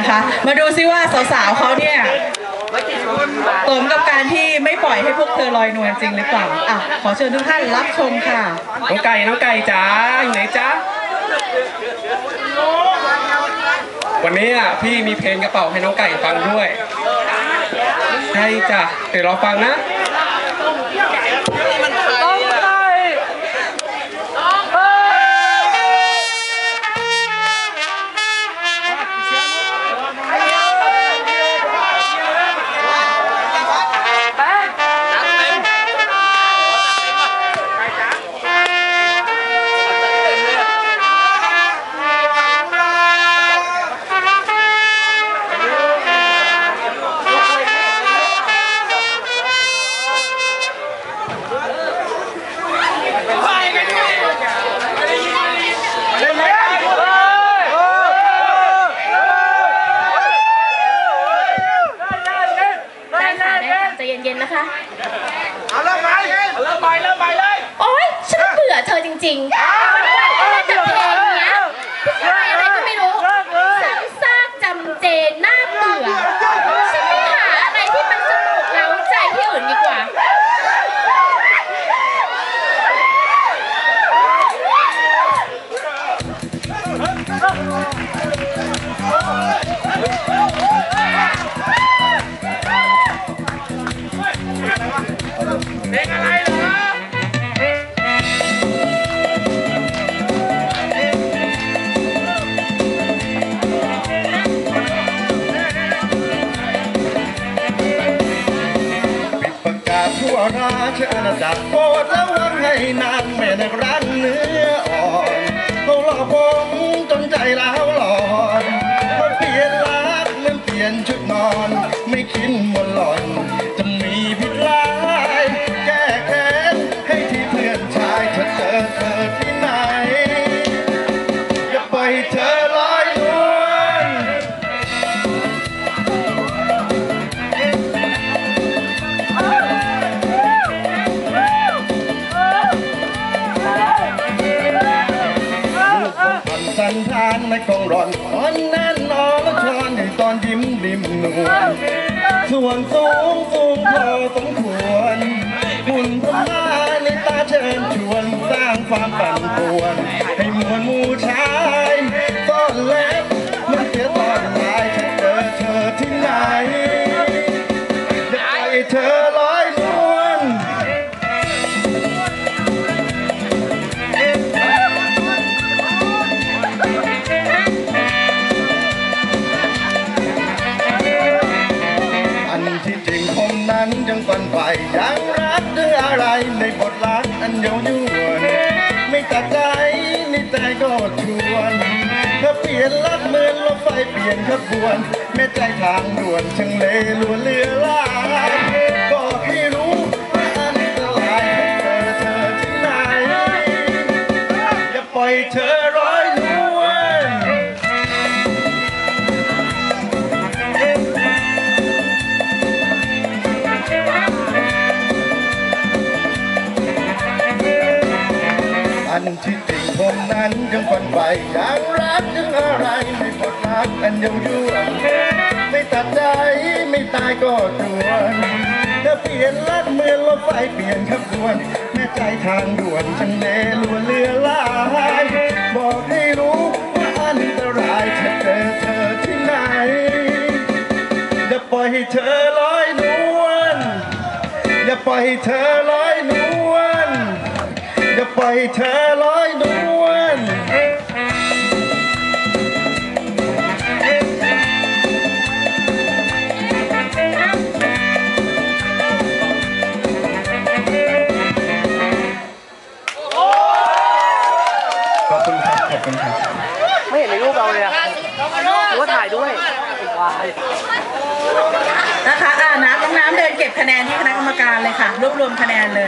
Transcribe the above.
นะคะ มาดูซิว่าสาวๆเขาเนี่ยสมกับการที่ไม่ปล่อยให้พวกเธอลอยนวลจริงหรือเปล่าอ่ะขอเชิญทุกท่านรับชมค่ะน้องไก่จ๋าอยู่ไหนจ๊ะวันนี้พี่มีเพลงกระเป๋าให้น้องไก่ฟังด้วยใช่จ้ะเดี๋ยวรอฟังนะเย็นๆนะคะเอาเริ่มใหม่เลยโอ๊ยฉันเบื่อเธอจริงๆแต่เพลงเนี้ยอะไรก็ไม่รู้ซ้ำซากจำเจน่าเบื่อฉันไปหาอะไรที่มันสนุกเร้าใจที่อื่นดีกว่าเพลงอะไรเหรอปิดประกาศทั่วราชอาณาจักรโปรดระวังให้นางแม่นักรักเนื้ออ่อนเขาหลอกผมจนใจร้าวหลอนเขาเปลี่ยนรักเหมือนเปลี่ยนชุดนอนไม่คิดมนหล่อนจะมีพิษร้ายแก้แค้นให้ที่เพื่อนชายเธอที่ไหนอย่าปล่อยเธอลอยนวลสันทานในกองร้อนตอนนั้นนอนและชอนในตอนยิ้มริมนวลส่วนสูงพอสมควรหุ่นพม่าในตาเชิญชวนสร้างความปั่นป่วนให้มวลหมู่ชายซ่อนเล็บมันเสียตอนลายฉันเจอเธอที่ไหนอย่าปล่อยเธอลอยนวลที่จริงคนนั้นยังฝันใฝ่ยังรักด้วยอะไรในบทรักอันเย้ายวนไม่ตัดใจนี่ใจก็ชวนเธอเปลี่ยนรักเหมือนรถไฟเปลี่ยนขบวนแม่ใจทางด่วนช่างเลลวนเลือลายบอกให้รู้ว่าอันตรายเธอที่ไหนอย่าปล่อยเธอร้อยนวลอันที่จริงผมนั้นยังฝันใฝ่ยังรักยังอะไรในบทรักอันเย้ายวนไม่ตัดใจไม่ตายก็จวนเธอเปลี่ยนรักเหมือนรถไฟเปลี่ยนขบวนแม่ใจทางด่วนช่างเลลวนเลือลายบอกให้รู้ว่าอันตรายถ้าเจอเธอที่ไหนอย่าปล่อยให้เธอลอยนวลอย่าปล่อยให้เธอลอยนวลอย่าปล่อยเธอลอยนวลขอบคุณครับไม่เห็นในรูปเราเลยอะหรือว่าถ่ายด้วยวายนะคะน้องน้ำเดินเก็บคะแนนที่คณะกรรมการเลยค่ะรวบรวมคะแนนเลย